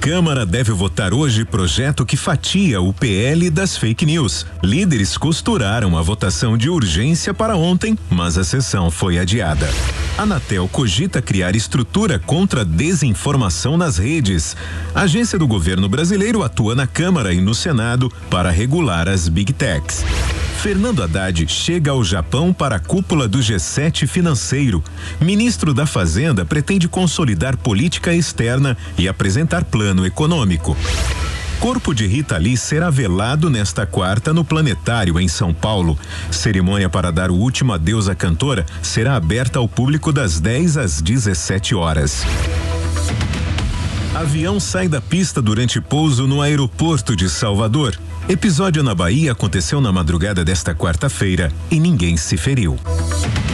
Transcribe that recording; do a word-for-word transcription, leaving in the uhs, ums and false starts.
Câmara deve votar hoje projeto que fatia o P L das fake news. Líderes costuraram a votação de urgência para ontem, mas a sessão foi adiada. Anatel cogita criar estrutura contra a desinformação nas redes. A agência do governo brasileiro atua na Câmara e no Senado para regular as Big Techs. Fernando Haddad chega ao Japão para a cúpula do G sete financeiro. Ministro da Fazenda pretende consolidar política externa e apresentar plano econômico. Corpo de Rita Lee será velado nesta quarta no Planetário, em São Paulo. Cerimônia para dar o último adeus à cantora será aberta ao público das dez às dezessete horas. Avião sai da pista durante pouso no aeroporto de Salvador. Episódio na Bahia aconteceu na madrugada desta quarta-feira e ninguém se feriu.